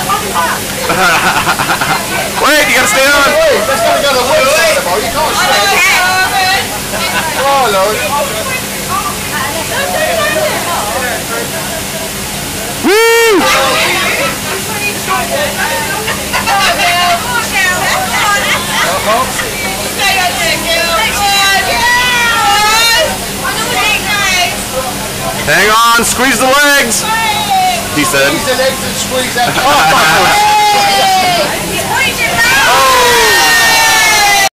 Wait, you gotta stay on. Wait, that's gotta go the way. You can't stay. Oh, Lord. Woo! Hang on, squeeze the legs, he said. Squeeze the legs and squeeze that. Oh!